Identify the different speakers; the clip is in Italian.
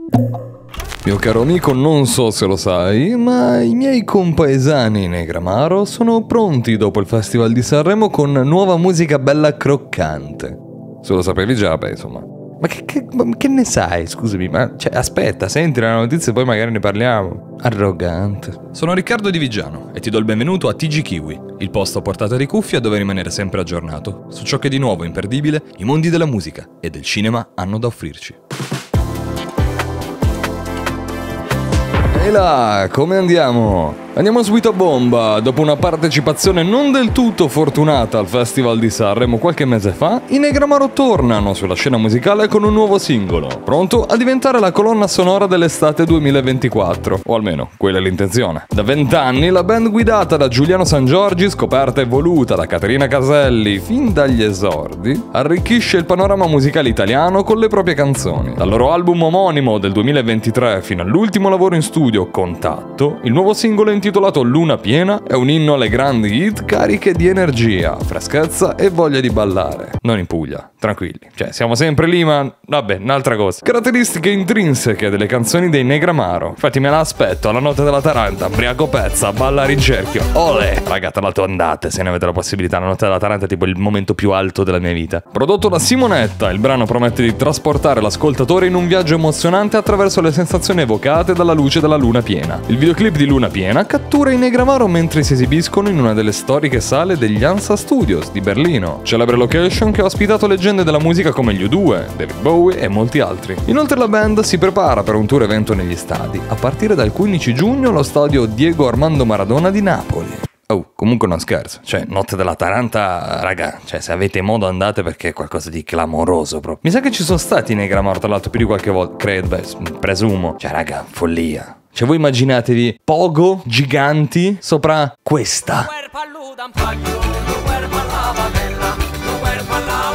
Speaker 1: Mio caro amico, non so se lo sai, ma i miei compaesani Negramaro sono pronti dopo il Festival di Sanremo con nuova musica bella croccante. Se lo sapevi già, beh, insomma. Ma che ne sai, scusami, ma cioè, aspetta, senti la notizia e poi magari ne parliamo. Arrogante.
Speaker 2: Sono Riccardo Di Vigiano e ti do il benvenuto a TG Kiwi, il posto a portata di cuffia dove rimanere sempre aggiornato su ciò che di nuovo imperdibile i mondi della musica e del cinema hanno da offrirci.
Speaker 1: E là, come andiamo? Andiamo subito a bomba. Dopo una partecipazione non del tutto fortunata al Festival di Sanremo qualche mese fa, i Negramaro tornano sulla scena musicale con un nuovo singolo, pronto a diventare la colonna sonora dell'estate 2024, o almeno quella è l'intenzione. Da 20 anni la band guidata da Giuliano Sangiorgi, scoperta e voluta da Caterina Caselli fin dagli esordi, arricchisce il panorama musicale italiano con le proprie canzoni. Dal loro album omonimo del 2023 fino all'ultimo lavoro in studio, Contatto, il nuovo singolo intitolato Luna Piena è un inno alle grandi hit cariche di energia, freschezza e voglia di ballare. Non in Puglia, tranquilli, cioè siamo sempre lì, ma vabbè, un'altra cosa. Caratteristiche intrinseche delle canzoni dei Negramaro. Infatti me la aspetto alla notte della Taranta, briaco pezza, ballare in cerchio. Ole! Raga, tra l'altro andate se ne avete la possibilità, la notte della Taranta è tipo il momento più alto della mia vita. Prodotto da Simonetta, il brano promette di trasportare l'ascoltatore in un viaggio emozionante attraverso le sensazioni evocate dalla luce della luna piena. Il videoclip di Luna Piena cattura i Negramaro mentre si esibiscono in una delle storiche sale degli Hansa Studios di Berlino, celebre location che ha ospitato leggende della musica come gli U2, David Bowie e molti altri. Inoltre la band si prepara per un tour evento negli stadi, a partire dal 15 giugno allo stadio Diego Armando Maradona di Napoli. Oh, comunque non scherzo, cioè, notte della Taranta, raga, cioè, se avete modo andate perché è qualcosa di clamoroso proprio. Mi sa che ci sono stati i Negramaro, tra l'altro, più di qualche volta, credo, beh, presumo. Cioè, raga, follia. Cioè, voi immaginatevi pogo giganti sopra questa.